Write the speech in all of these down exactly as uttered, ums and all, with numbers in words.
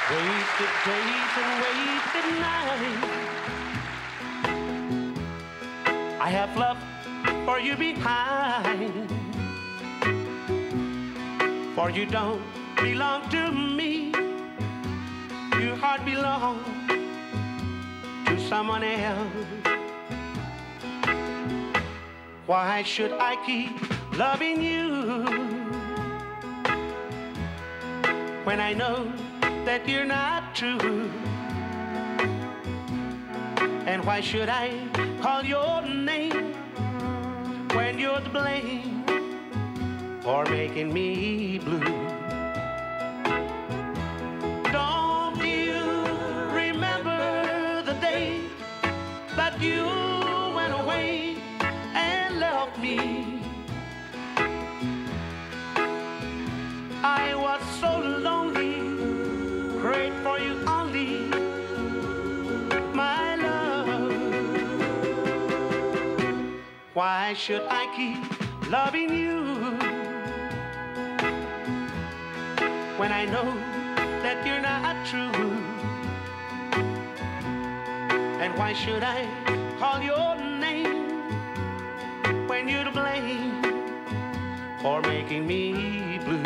Wasted days and wasted nights I have left for you behind. For you don't belong to me. Your heart belongs to someone else. Why should I keep loving you when I know that you're not true? And why should I call your name when you're to blame for making me blue? Don't you remember the day that you went away and left me? I was so lonely, prayed for you only, my love. Why should I keep loving you when I know that you're not true? And why should I call your name when you're to blame for making me blue?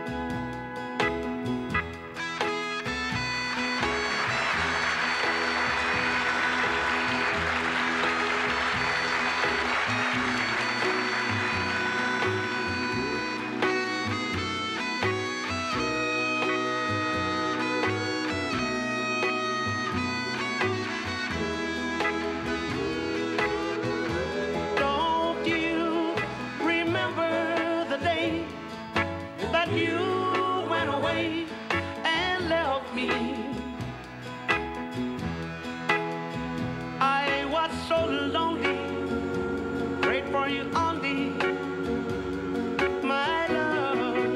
That you went away and left me. I was so lonely, prayed for you only, my love.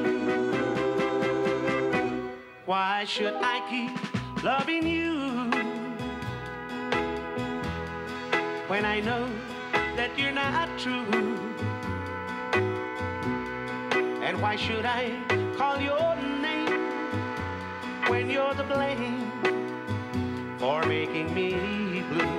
Why should I keep loving you when I know that you're not true? And why should I call your name when you're to blame for making me blue?